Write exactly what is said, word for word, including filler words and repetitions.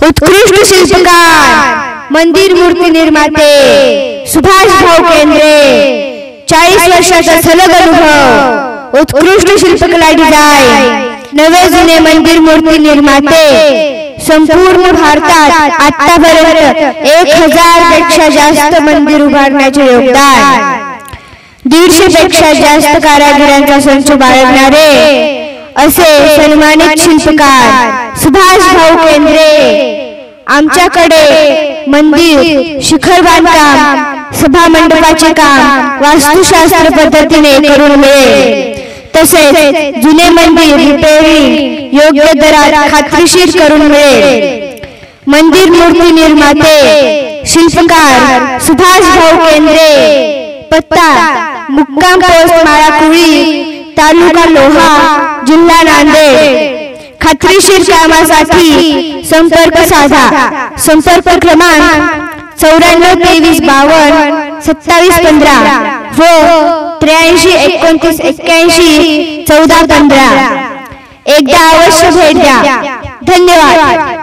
उत्कृष्ट शिल्पकार, मंदिर मूर्ती निर्माते सुभाष भाऊ केंद्रे, चाळीस वर्षाचा सलग अनुभव, उत्कृष्ट शिल्पकला डिझाइन, नवे जुने मंदिर मूर्ती निर्माते, संपूर्ण भारतात आतापर्यंत एक हजार पेक्षा जास्त मंदिर उभारण्याचे योगदान, दीडशे पेक्षा जास्त कारागिरांचा संच बाळगणारे असे सन्मानित शिल्पकार सुभाष भाऊ केंद्रे आमच्याकडे मंदिर, शिखर बांधकाम, सभा मंडपाचे काम वास्तुशास्त्र पद्धतीने करून मिळेल, तसेच जुने मंदिर रिपेअरिंग योग्य दरात खात्रीशीर करून मिळेल। मंदिर मूर्ती निर्माते शिल्पकार सुभाष भाऊ केंद्रे, पत्ता मुक्काम पोस्ट माळाकुळी, तालुका लोहा, जिल्हा नांदेड। खात्रीशीर कामासाठी संपर्क साधा। संपर्क क्रमांक चौऱ्याण्णव तेवीस बावन्न सत्तावीस पंधरा व त्र्याऐंशी एकोणतीस एक्क्याऐंशी चौदा पंधरा। एकदा अवश्य भेट द्या। धन्यवाद।